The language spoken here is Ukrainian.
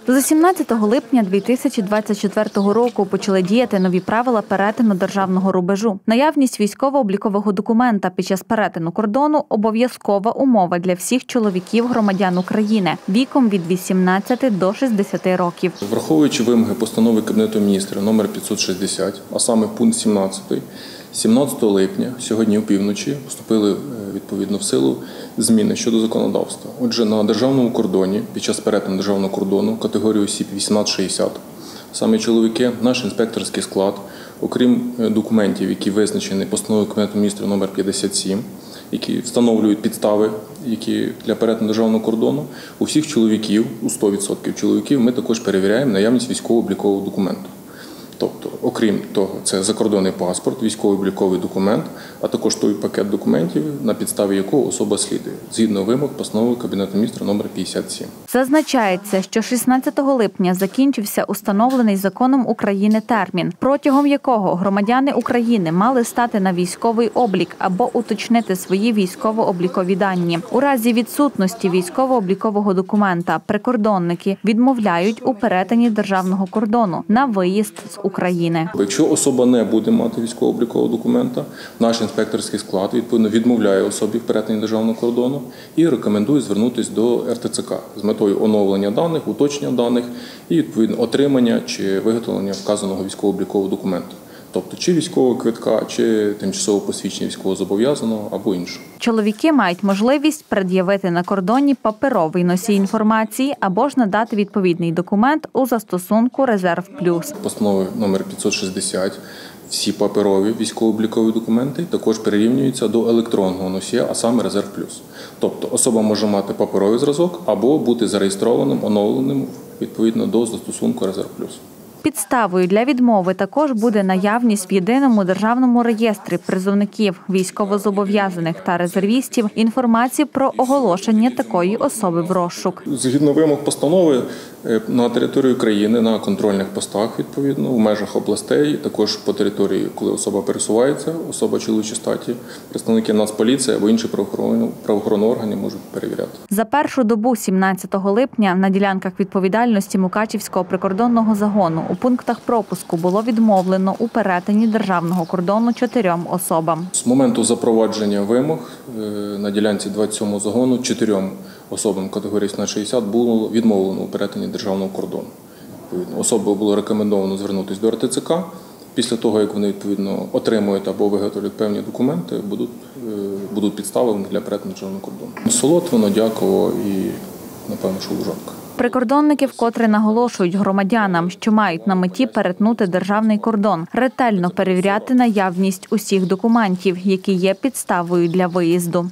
З 17 липня 2024 року почали діяти нові правила перетину державного рубежу. Наявність військово-облікового документа під час перетину кордону – обов'язкова умова для всіх чоловіків-громадян України віком від 18 до 60 років. Враховуючи вимоги постанови Кабінету Міністрів номер 560, а саме пункт 17 липня, сьогодні опівночі, вступили відповідно в силу зміни щодо законодавства. Отже, на державному кордоні, під час перетину державного кордону, категорії осіб 18-60, саме чоловіки, наш інспекторський склад, окрім документів, які визначені постановою Кабінету Міністрів номер 57, які встановлюють підстави, які для перетину державного кордону, у всіх чоловіків, у 100% чоловіків, ми також перевіряємо наявність військово-облікового документу. Тобто, окрім того, це закордонний паспорт, військово-обліковий документ, а також той пакет документів, на підставі якого особа слідує, згідно вимог постанови Кабінету Міністрів номер 57. Зазначається, що 16 липня закінчився установлений законом України термін, протягом якого громадяни України мали стати на військовий облік або уточнити свої військово-облікові дані. У разі відсутності військово-облікового документа прикордонники відмовляють у перетині державного кордону на виїзд з України. Якщо особа не буде мати військово-облікового документа, наш інспекторський склад відповідно відмовляє особі в перетині державного кордону і рекомендує звернутися до РТЦК з метою оновлення даних, уточнення даних і відповідно отримання чи виготовлення вказаного військово-облікового документу. Тобто чи військового квитка, чи тимчасово посвідчення військовозобов'язаного або іншого. Чоловіки мають можливість пред'явити на кордоні паперовий носій інформації або ж надати відповідний документ у застосунку «Резерв Плюс». Постановою номер 560 всі паперові військово-облікові документи також перерівнюються до електронного носія, а саме «Резерв Плюс». Тобто особа може мати паперовий зразок або бути зареєстрованим, оновленим відповідно до застосунку «Резерв Плюс». Підставою для відмови також буде наявність в єдиному державному реєстрі призовників, військовозобов'язаних та резервістів інформації про оголошення такої особи в розшук. Згідно вимог постанови, на території країни, на контрольних постах, відповідно, в межах областей, також по території, коли особа пересувається, особа чоловічої статі, представники Нацполіції або інші правоохоронні органи можуть перевіряти. За першу добу 17 липня на ділянках відповідальності Мукачівського прикордонного загону у пунктах пропуску було відмовлено у перетині державного кордону 4 особам. З моменту запровадження вимог на ділянці 27-го загону 4 особам категорії 18-60 було відмовлено у перетині державного кордону. Особам було рекомендовано звернутися до РТЦК. Після того, як вони відповідно отримують або виготовлять певні документи, будуть підстави для перетину державного кордону. Солотвино, Дяково і, напевно, що Лужанка. Прикордонники вкотре наголошують громадянам, що мають на меті перетнути державний кордон, ретельно перевіряти наявність усіх документів, які є підставою для виїзду.